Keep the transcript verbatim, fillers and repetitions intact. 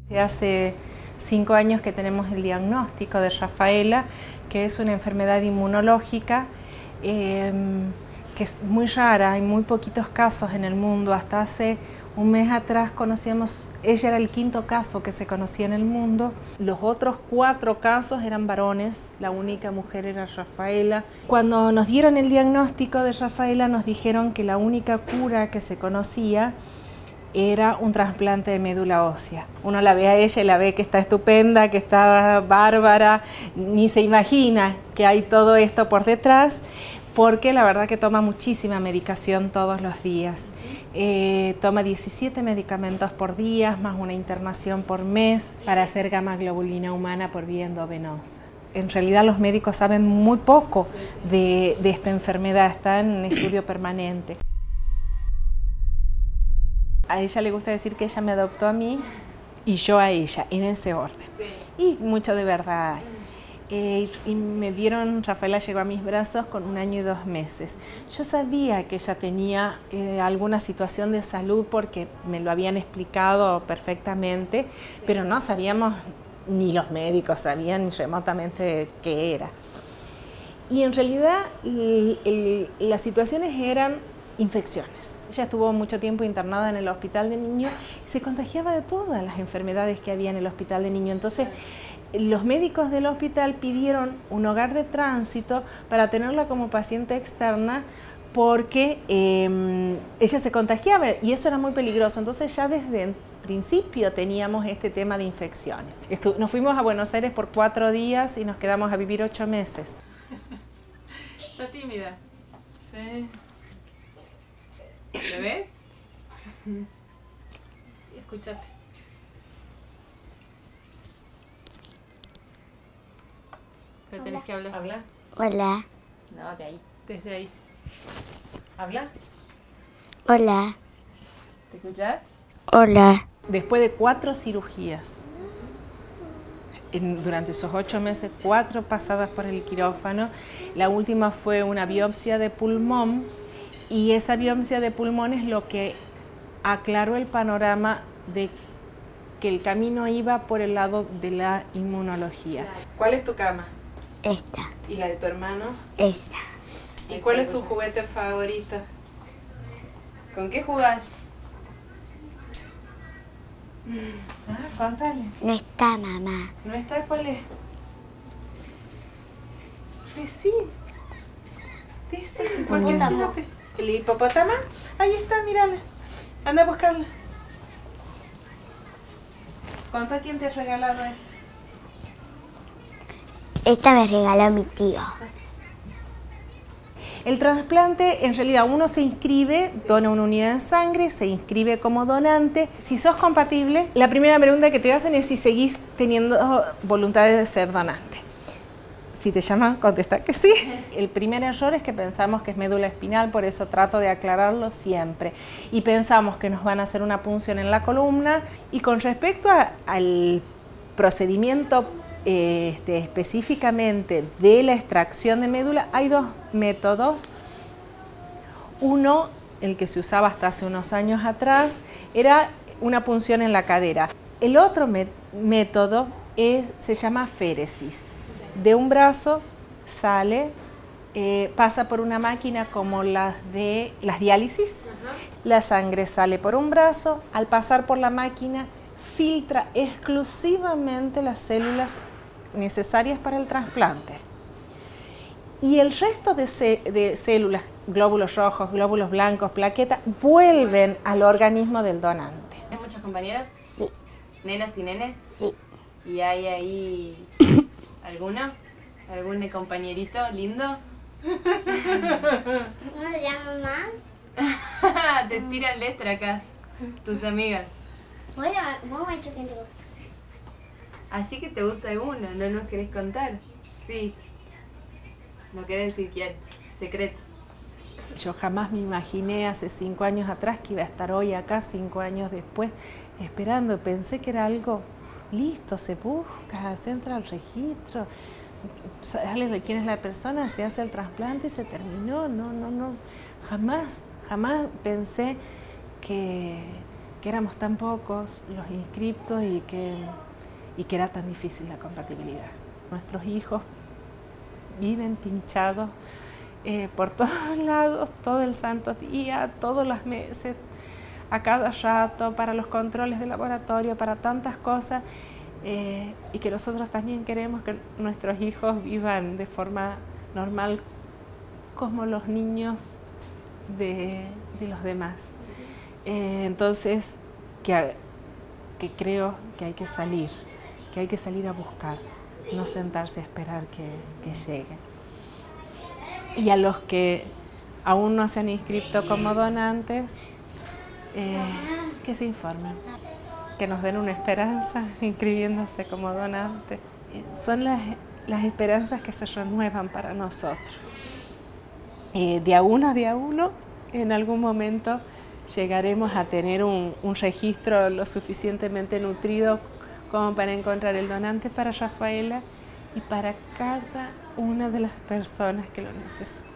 Hace cinco años que tenemos el diagnóstico de Rafaela, que es una enfermedad inmunológica eh, que es muy rara, hay muy poquitos casos en el mundo. Hasta hace un mes atrás conocíamos, ella era el quinto caso que se conocía en el mundo. Los otros cuatro casos eran varones, la única mujer era Rafaela. Cuando nos dieron el diagnóstico de Rafaela nos dijeron que la única cura que se conocía era un trasplante de médula ósea. Uno la ve a ella y la ve que está estupenda, que está bárbara, ni se imagina que hay todo esto por detrás, porque la verdad que toma muchísima medicación todos los días. Eh, toma diecisiete medicamentos por día, más una internación por mes para hacer gamma globulina humana por vía endovenosa. En realidad los médicos saben muy poco de, de esta enfermedad, está en estudio permanente. A ella le gusta decir que ella me adoptó a mí y yo a ella, en ese orden. Sí. Y mucho de verdad. Eh, y me dieron, Rafaela llegó a mis brazos con un año y dos meses. Yo sabía que ella tenía eh, alguna situación de salud porque me lo habían explicado perfectamente, sí, pero no sabíamos, ni los médicos sabían ni remotamente qué era. Y en realidad el, el, las situaciones eran infecciones. Ella estuvo mucho tiempo internada en el hospital de niños y se contagiaba de todas las enfermedades que había en el hospital de niños. Entonces, los médicos del hospital pidieron un hogar de tránsito para tenerla como paciente externa porque eh, ella se contagiaba y eso era muy peligroso. Entonces, ya desde el principio teníamos este tema de infecciones. Estu- nos fuimos a Buenos Aires por cuatro días y nos quedamos a vivir ocho meses. ¿Está tímida? Sí. ¿Me ves? Escúchate. Pero tenés que hablar. ¿Habla? Hola. No, de ahí. Desde ahí. ¿Habla? Hola. ¿Te escuchás? Hola. Después de cuatro cirugías, en, durante esos ocho meses, cuatro pasadas por el quirófano, la última fue una biopsia de pulmón y esa biopsia de pulmón es lo que aclaró el panorama de que el camino iba por el lado de la inmunología. ¿Cuál es tu cama? Esta. ¿Y la de tu hermano? Esa. ¿Y cuál es tu juguete favorito? ¿Con qué jugás? Ah, contale. No está mamá. ¿No está? ¿Cuál es? Decí. Decí. Porque si no te... ¿El hipopótamo? Ahí está, mírala. Anda a buscarla. ¿Cuánto quién te ha regalado esto? Esta me regaló mi tío. El trasplante, en realidad uno se inscribe, sí, dona una unidad de sangre, se inscribe como donante. Si sos compatible, la primera pregunta que te hacen es si seguís teniendo voluntad de ser donante. Si te llaman, contesta que sí. El primer error es que pensamos que es médula espinal, por eso trato de aclararlo siempre. Y pensamos que nos van a hacer una punción en la columna. Y con respecto a, al procedimiento eh, este, específicamente de la extracción de médula, hay dos métodos. Uno, el que se usaba hasta hace unos años atrás, era una punción en la cadera. El otro método es, se llama féresis. De un brazo sale, eh, pasa por una máquina como las de las diálisis, uh-huh. La sangre sale por un brazo, al pasar por la máquina filtra exclusivamente las células necesarias para el trasplante. Y el resto de, de células, glóbulos rojos, glóbulos blancos, plaquetas, vuelven al organismo del donante. ¿Hay muchas compañeras? Sí. ¿Nenas y nenes? Sí. ¿Y hay ahí alguna? ¿Algún compañerito lindo? ¿Cómo se llama mamá? Te tiran letra acá, tus amigas. Vos me has dicho quién te gusta. Así que te gusta alguna, ¿no nos querés contar? Sí. No querés decir quién, secreto. Yo jamás me imaginé hace cinco años atrás que iba a estar hoy acá, cinco años después, esperando. Pensé que era algo listo, se busca, se entra al registro, sale quién es la persona, se hace el trasplante y se terminó. No, no, no. Jamás, jamás pensé que, que éramos tan pocos los inscriptos y que, y que era tan difícil la compatibilidad. Nuestros hijos viven pinchados eh, por todos lados, todo el santo día, todos los meses, a cada rato, para los controles de laboratorio, para tantas cosas, eh, y que nosotros también queremos que nuestros hijos vivan de forma normal como los niños de, de los demás. Eh, entonces, que, que creo que hay que salir, que hay que salir a buscar, no sentarse a esperar que, que llegue. Y a los que aún no se han inscrito como donantes, eh, que se informen, que nos den una esperanza inscribiéndose como donantes. Eh, son las, las esperanzas que se renuevan para nosotros. Eh, de a uno, de a uno, en algún momento llegaremos a tener un, un registro lo suficientemente nutrido como para encontrar el donante para Rafaela y para cada una de las personas que lo necesitan.